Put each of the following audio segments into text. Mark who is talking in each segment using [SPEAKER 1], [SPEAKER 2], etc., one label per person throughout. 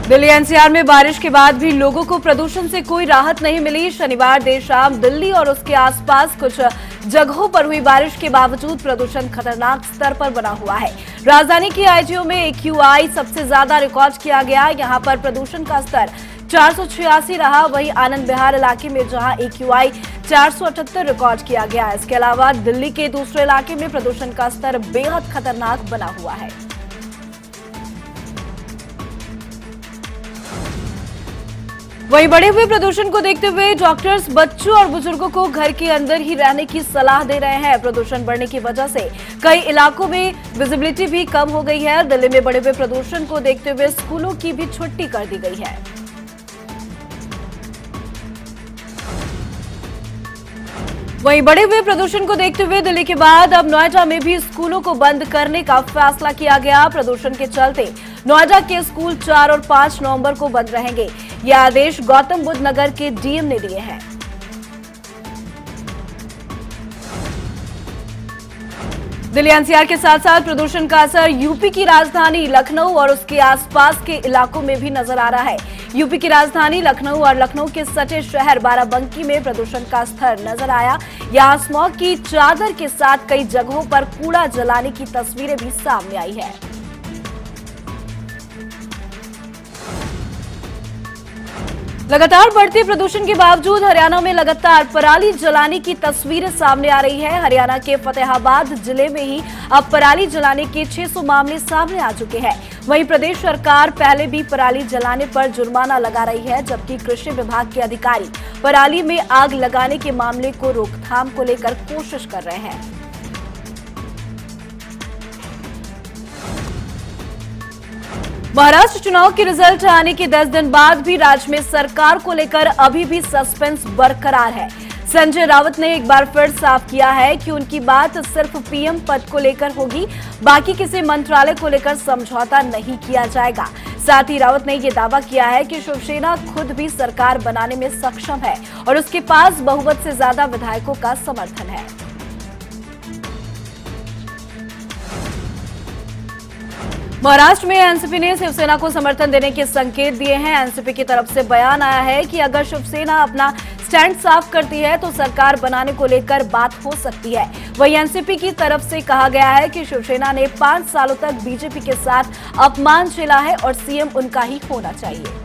[SPEAKER 1] Delhi NCR में बारिश के बाद भी लोगों को प्रदूषण से कोई राहत नहीं मिली। शनिवार देर शाम दिल्ली और उसके आसपास कुछ जगहों पर हुई बारिश के बावजूद प्रदूषण खतरनाक स्तर पर बना हुआ है। राजधानी की आईजीओ में AQI सबसे ज्यादा रिकॉर्ड किया गया। यहां पर प्रदूषण का स्तर 486 रहा। वहीं आनंद विहार इलाके में जहां AQI 478 रिकॉर्ड किया गया। इसके अलावा दिल्ली के दूसरे इलाके में प्रदूषण का स्तर बेहद खतरनाक बना हुआ है। वहीं बढ़े हुए प्रदूषण को देखते हुए डॉक्टर्स बच्चों और बुजुर्गों को घर के अंदर ही रहने की सलाह दे रहे हैं। प्रदूषण बढ़ने की वजह से कई इलाकों में विजिबिलिटी भी कम हो गई है। दिल्ली में बढ़े हुए प्रदूषण को देखते हुए स्कूलों की भी छुट्टी कर दी गई है। वहीं बढ़े हुए प्रदूषण को देखते हुए दिल्ली के बाद अब नोएडा में भी स्कूलों को बंद करने का फैसला किया गया। प्रदूषण के चलते नोएडा के स्कूल 4 और 5 नवंबर को बंद रहेंगे। यह आदेश गौतम बुद्ध नगर के डीएम ने दिए हैं। दिल्ली एनसीआर के साथ साथ प्रदूषण का असर यूपी की राजधानी लखनऊ और उसके आसपास के इलाकों में भी नजर आ रहा है। यूपी की राजधानी लखनऊ और लखनऊ के सटे शहर बाराबंकी में प्रदूषण का स्तर नजर आया। यहां स्मॉग की चादर के साथ कई जगहों पर कूड़ा जलाने की तस्वीरें भी सामने आई है। लगातार बढ़ते प्रदूषण के बावजूद हरियाणा में लगातार पराली जलाने की तस्वीरें सामने आ रही है। हरियाणा के फतेहाबाद जिले में ही अब पराली जलाने के 600 मामले सामने आ चुके हैं। वहीं प्रदेश सरकार पहले भी पराली जलाने पर जुर्माना लगा रही है, जबकि कृषि विभाग के अधिकारी पराली में आग लगाने के मामले को रोकथाम को लेकर कोशिश कर रहे हैं। महाराष्ट्र चुनाव के रिजल्ट आने के 10 दिन बाद भी राज्य में सरकार को लेकर अभी भी सस्पेंस बरकरार है। संजय राउत ने एक बार फिर साफ किया है कि उनकी बात सिर्फ पीएम पद को लेकर होगी, बाकी किसी मंत्रालय को लेकर समझौता नहीं किया जाएगा। साथ ही राउत ने यह दावा किया है कि शिवसेना खुद भी सरकार बनाने में सक्षम है और उसके पास बहुमत से ज्यादा विधायकों का समर्थन है। महाराष्ट्र में एनसीपी ने शिवसेना को समर्थन देने के संकेत दिए हैं। एनसीपी की तरफ से बयान आया है कि अगर शिवसेना अपना स्टैंड साफ करती है तो सरकार बनाने को लेकर बात हो सकती है। वहीं एनसीपी की तरफ से कहा गया है कि शिवसेना ने 5 सालों तक बीजेपी के साथ अपमान झेला है और सीएम उनका ही होना चाहिए।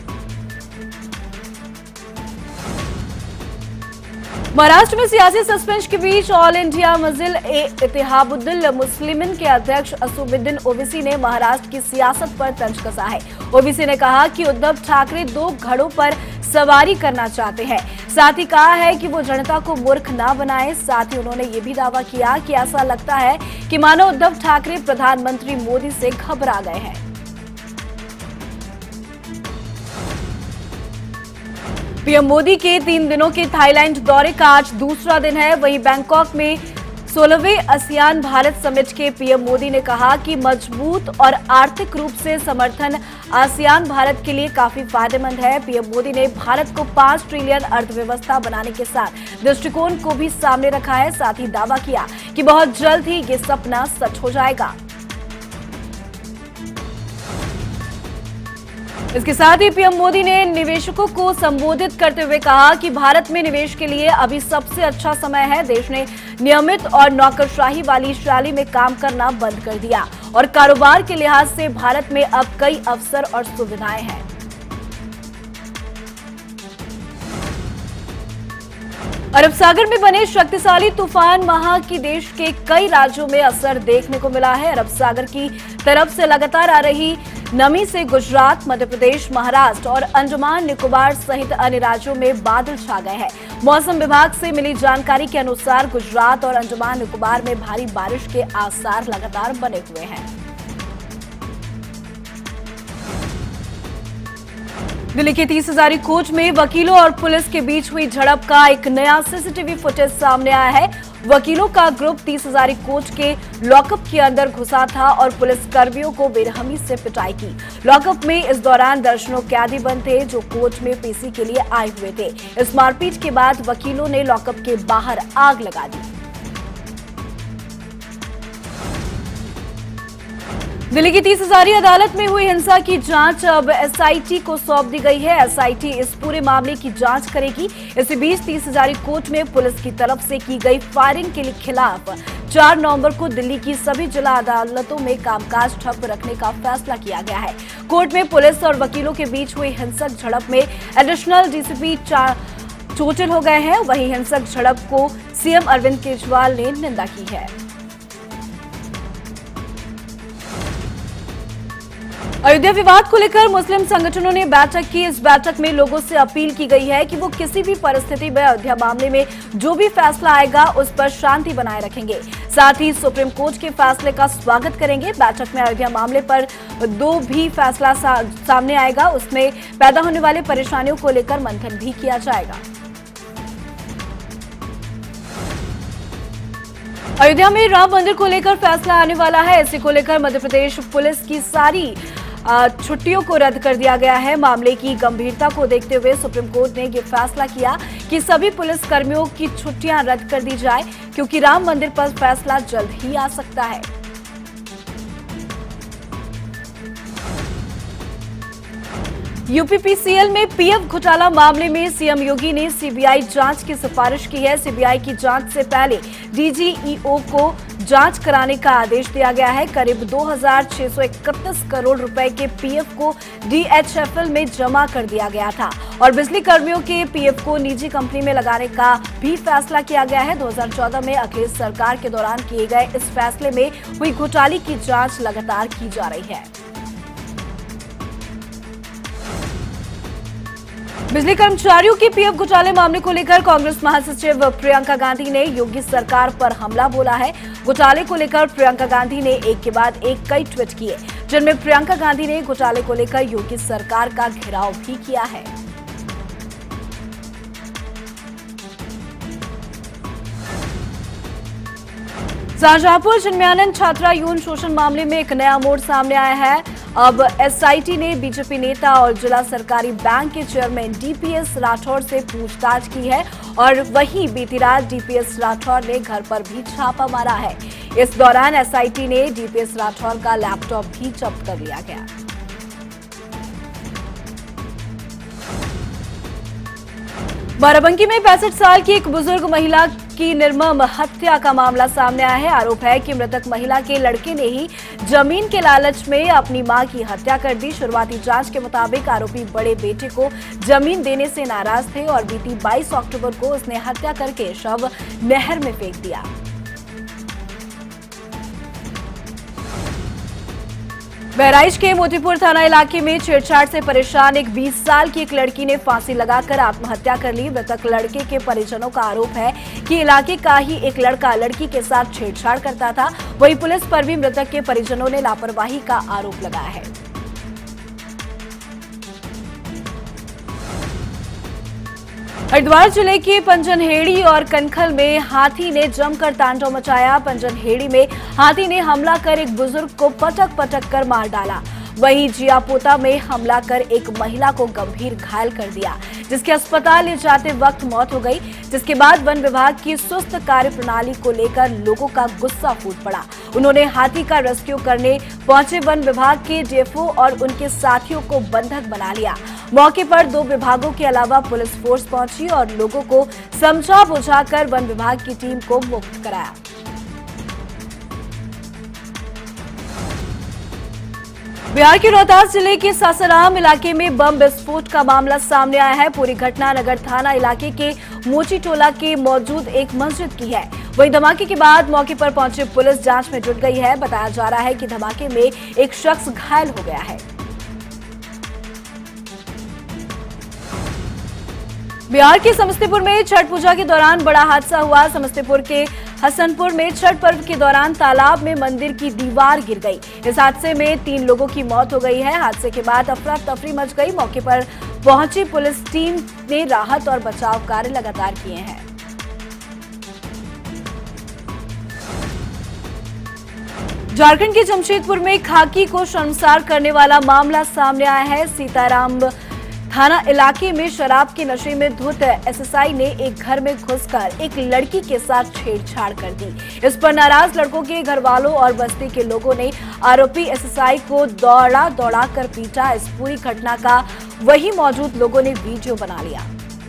[SPEAKER 1] महाराष्ट्र में सियासी सस्पेंस के बीच ऑल इंडिया मजलिस-ए-इत्तेहादुल मुस्लिमीन के अध्यक्ष असदुद्दीन ओवैसी ने महाराष्ट्र की सियासत पर तंज कसा है। ओवैसी ने कहा कि उद्धव ठाकरे 2 घड़ों पर सवारी करना चाहते हैं। साथ ही कहा है कि वो जनता को मूर्ख ना बनाए। साथ ही उन्होंने ये भी दावा किया कि ऐसा लगता है कि मानो उद्धव ठाकरे प्रधानमंत्री मोदी से घबरा गए हैं। पीएम मोदी के 3 दिनों के थाईलैंड दौरे का आज दूसरा दिन है। वहीं बैंकॉक में 16वें आसियान भारत समिट के पीएम मोदी ने कहा कि मजबूत और आर्थिक रूप से समर्थन आसियान भारत के लिए काफी फायदेमंद है। पीएम मोदी ने भारत को 5 ट्रिलियन अर्थव्यवस्था बनाने के साथ दृष्टिकोण को भी सामने रखा है। साथ ही दावा किया कि बहुत जल्द ही ये सपना सच हो जाएगा। इसके साथ ही पीएम मोदी ने निवेशकों को संबोधित करते हुए कहा कि भारत में निवेश के लिए अभी सबसे अच्छा समय है। देश ने नियमित और नौकरशाही वाली शैली में काम करना बंद कर दिया और कारोबार के लिहाज से भारत में अब कई अवसर और सुविधाएं हैं। अरब सागर में बने शक्तिशाली तूफान महा की देश के कई राज्यों में असर देखने को मिला है। अरब सागर की तरफ से लगातार आ रही नमी से गुजरात, मध्य प्रदेश, महाराष्ट्र और अंडमान निकोबार सहित अन्य राज्यों में बादल छा गए हैं। मौसम विभाग से मिली जानकारी के अनुसार गुजरात और अंडमान निकोबार में भारी बारिश के आसार लगातार बने हुए हैं। दिल्ली के 30 हजारी कोच में वकीलों और पुलिस के बीच हुई झड़प का एक नया सीसीटीवी फुटेज सामने आया है। वकीलों का ग्रुप 30 हजारी कोच के लॉकअप के अंदर घुसा था और पुलिस कर्मियों को बेरहमी से पिटाई की। लॉकअप में इस दौरान दर्जनों कैदी बंद थे जो कोच में पीसी के लिए आए हुए थे। इस मारपीट के बाद वकीलों ने लॉकअप के बाहर आग लगा दी। दिल्ली की 30 हजारी अदालत में हुई हिंसा की जांच अब एसआईटी को सौंप दी गई है। एसआईटी इस पूरे मामले की जांच करेगी। इसी बीच 30 हजारी कोर्ट में पुलिस की तरफ से की गई फायरिंग के खिलाफ 4 नवंबर को दिल्ली की सभी जिला अदालतों में कामकाज ठप रखने का फैसला किया गया है। कोर्ट में पुलिस और वकीलों के बीच हुई हिंसक झड़प में एडिशनल डीसीपी चोटिल हो गए हैं। वहीं हिंसक झड़प को सीएम अरविंद केजरीवाल ने निंदा की है। अयोध्या विवाद को लेकर मुस्लिम संगठनों ने बैठक की। इस बैठक में लोगों से अपील की गई है कि वो किसी भी परिस्थिति में अयोध्या मामले में जो भी फैसला आएगा उस पर शांति बनाए रखेंगे। साथ ही सुप्रीम कोर्ट के फैसले का स्वागत करेंगे। बैठक में अयोध्या मामले पर जो भी फैसला सामने आएगा उसमें पैदा होने वाली परेशानियों को लेकर मंथन भी किया जाएगा। अयोध्या में राम मंदिर को लेकर फैसला आने वाला है। इसी को लेकर मध्य प्रदेश पुलिस की सारी छुट्टियों को रद्द कर दिया गया है। मामले की गंभीरता को देखते हुए सुप्रीम कोर्ट ने यह फैसला किया कि सभी पुलिस कर्मियों की छुट्टियां रद्द कर दी जाए, क्योंकि राम मंदिर पर फैसला जल्द ही आ सकता है। यूपीपीसीएल में पीएफ घोटाला मामले में सीएम योगी ने सीबीआई जांच की सिफारिश की है। सीबीआई की जांच से पहले डीजीईओ को जांच कराने का आदेश दिया गया है। करीब 2631 करोड़ रुपए के पीएफ को डीएचएफएल में जमा कर दिया गया था और बिजली कर्मियों के पीएफ को निजी कंपनी में लगाने का भी फैसला किया गया है। 2014 में अखिलेश सरकार के दौरान किए गए इस फैसले में हुई घोटाले की जांच लगातार की जा रही है। बिजली कर्मचारियों के पीएफ घोटाले मामले को लेकर कांग्रेस महासचिव प्रियंका गांधी ने योगी सरकार पर हमला बोला है। घोटाले को लेकर प्रियंका गांधी ने एक के बाद एक कई ट्वीट किए, जिनमें प्रियंका गांधी ने घोटाले को लेकर योगी सरकार का घेराव भी किया है। शाहजहांपुर चिन्मयानंद छात्रा यौन शोषण मामले में एक नया मोड़ सामने आया है। अब एसआईटी ने बीजेपी नेता और जिला सरकारी बैंक के चेयरमैन डीपीएस राठौर से पूछताछ की है और वहीं बीती रात डीपीएस राठौर ने घर पर भी छापा मारा है। इस दौरान एसआईटी ने डीपीएस राठौर का लैपटॉप भी जब्त कर लिया गया। बाराबंकी में 65 साल की एक बुजुर्ग महिला की निर्मम हत्या का मामला सामने आया है। आरोप है कि मृतक महिला के लड़के ने ही जमीन के लालच में अपनी मां की हत्या कर दी। शुरुआती जांच के मुताबिक आरोपी बड़े बेटे को जमीन देने से नाराज थे और बीती 22 अक्टूबर को उसने हत्या करके शव नहर में फेंक दिया। बहराइच के मोतीपुर थाना इलाके में छेड़छाड़ से परेशान एक 20 साल की एक लड़की ने फांसी लगाकर आत्महत्या कर ली। मृतक लड़के के परिजनों का आरोप है कि इलाके का ही एक लड़का लड़की के साथ छेड़छाड़ करता था। वहीं पुलिस पर भी मृतक के परिजनों ने लापरवाही का आरोप लगाया है। हरिद्वार जिले के पंजनहेड़ी और कनखल में हाथी ने जमकर तांडव मचाया। पंजनहेड़ी में हाथी ने हमला कर एक बुजुर्ग को पटक पटक कर मार डाला। वहीं जियापोता में हमला कर एक महिला को गंभीर घायल कर दिया, जिसके अस्पताल ले जाते वक्त मौत हो गई। जिसके बाद वन विभाग की सुस्त कार्यप्रणाली को लेकर लोगों का गुस्सा फूट पड़ा। उन्होंने हाथी का रेस्क्यू करने पहुंचे वन विभाग के डीएफओ और उनके साथियों को बंधक बना लिया। मौके पर 2 विभागों के अलावा पुलिस फोर्स पहुंची और लोगों को समझा बुझाकर वन विभाग की टीम को मुक्त कराया। बिहार के रोहतास जिले के सासाराम इलाके में बम विस्फोट का मामला सामने आया है। पूरी घटना नगर थाना इलाके के मोची टोला के मौजूद एक मस्जिद की है। वहीं धमाके के बाद मौके पर पहुंची पुलिस जांच में जुट गई है। बताया जा रहा है कि धमाके में एक शख्स घायल हो गया है। बिहार के समस्तीपुर में छठ पूजा के दौरान बड़ा हादसा हुआ। समस्तीपुर के हसनपुर में छठ पर्व के दौरान तालाब में मंदिर की दीवार गिर गई। इस हादसे में 3 लोगों की मौत हो गई है। हादसे के बाद अफरा तफरी मच गई। मौके पर पहुंची पुलिस टीम ने राहत और बचाव कार्य लगातार किए हैं। झारखंड के जमशेदपुर में खाकी को शर्मसार करने वाला मामला सामने आया है। सीताराम थाना इलाके में शराब के नशे में धुत एसएसआई ने एक घर में घुसकर एक लड़की के साथ छेड़छाड़ कर दी। इस पर नाराज लड़कों के घर वालों और बस्ती के लोगों ने आरोपी एसएसआई को दौड़ा कर पीटा। इस पूरी घटना का वहीं मौजूद लोगों ने वीडियो बना लिया।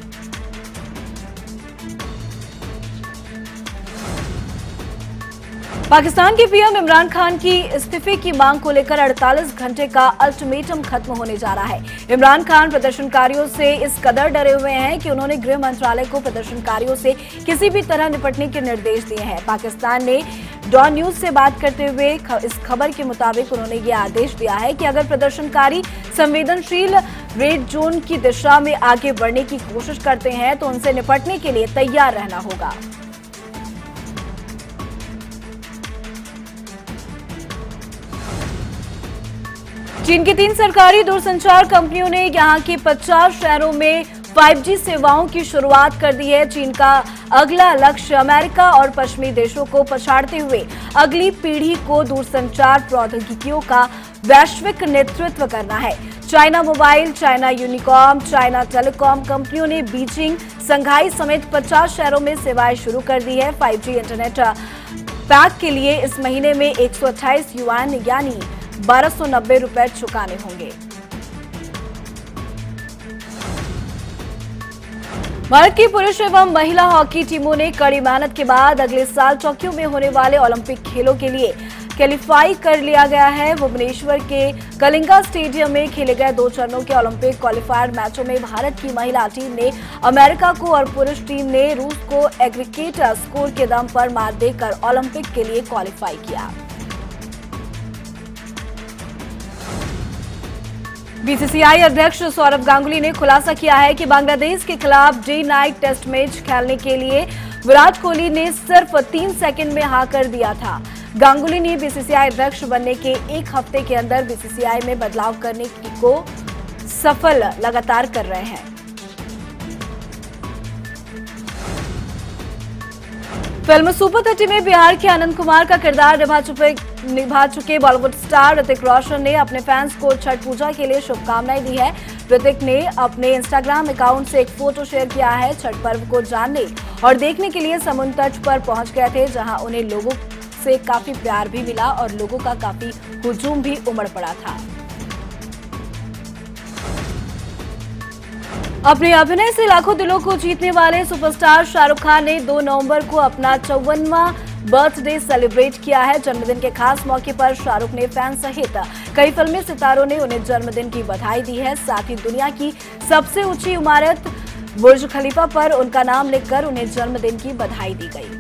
[SPEAKER 1] पाकिस्तान के पीएम इमरान खान की इस्तीफे की मांग को लेकर 48 घंटे का अल्टीमेटम खत्म होने जा रहा है। इमरान खान प्रदर्शनकारियों से इस कदर डरे हुए हैं कि उन्होंने गृह मंत्रालय को प्रदर्शनकारियों से किसी भी तरह निपटने के निर्देश दिए हैं। पाकिस्तान ने डॉन न्यूज से बात करते हुए इस खबर के मुताबिक उन्होंने ये आदेश दिया है कि अगर प्रदर्शनकारी संवेदनशील रेड जोन की दिशा में आगे बढ़ने की कोशिश करते हैं तो उनसे निपटने के लिए तैयार रहना होगा। चीन की 3 सरकारी दूरसंचार कंपनियों ने यहां के 50 शहरों में 5G सेवाओं की शुरुआत कर दी है। चीन का अगला लक्ष्य अमेरिका और पश्चिमी देशों को पछाड़ते हुए अगली पीढ़ी को दूरसंचार प्रौद्योगिकियों का वैश्विक नेतृत्व करना है। China mobile, China Unicom, China telecom कंपनियों ने बीजिंग, संघाई समेत 50 शहरों में सेवाएं शुरू कर दी है। 5G इंटरनेट पैक के लिए इस महीने में 128 युआन यानी 1290 रुपए चुकाने होंगे। भारत की पुरुष एवं महिला हॉकी टीमों ने कड़ी मेहनत के बाद अगले साल टोक्यो में होने वाले ओलंपिक खेलों के लिए क्वालिफाई कर लिया गया है। भुवनेश्वर के कलिंगा स्टेडियम में खेले गए 2 चरणों के ओलंपिक क्वालिफायर मैचों में भारत की महिला टीम ने अमेरिका को और पुरुष टीम ने रूस को एग्रीगेट स्कोर के दम पर मात देकर ओलंपिक के लिए क्वालिफाई किया। बीसीसीआई अध्यक्ष सौरव गांगुली ने खुलासा किया है कि बांग्लादेश के खिलाफ डे नाइट टेस्ट मैच खेलने के लिए विराट कोहली ने सिर्फ 3 सेकंड में हाँ कर दिया था। गांगुली ने बीसीसीआई अध्यक्ष बनने के 1 हफ्ते के अंदर बीसीसीआई में बदलाव करने को सफल लगातार कर रहे हैं। फिल्म सुपर 30 में बिहार के आनंद कुमार का किरदार निभा चुके बॉलीवुड स्टार ऋतिक रोशन ने अपने फैंस को छठ पूजा के लिए शुभकामनाएं दी है। ऋतिक ने अपने इंस्टाग्राम अकाउंट से एक फोटो शेयर किया है। छठ पर्व को जानने और देखने के लिए समुद्र तट पर पहुंच गए थे, जहां उन्हें लोगों से काफी प्यार भी मिला और लोगों का काफी हुजूम भी उमड़ पड़ा था। अपने अभिनय से लाखों दिलों को जीतने वाले सुपरस्टार शाहरुख खान ने 2 नवंबर को अपना 54वां बर्थडे सेलिब्रेट किया है। जन्मदिन के खास मौके पर शाहरुख ने फैन सहित कई फिल्मी सितारों ने उन्हें जन्मदिन की बधाई दी है। साथ ही दुनिया की सबसे ऊंची इमारत बुर्ज खलीफा पर उनका नाम लिखकर उन्हें जन्मदिन की बधाई दी गई।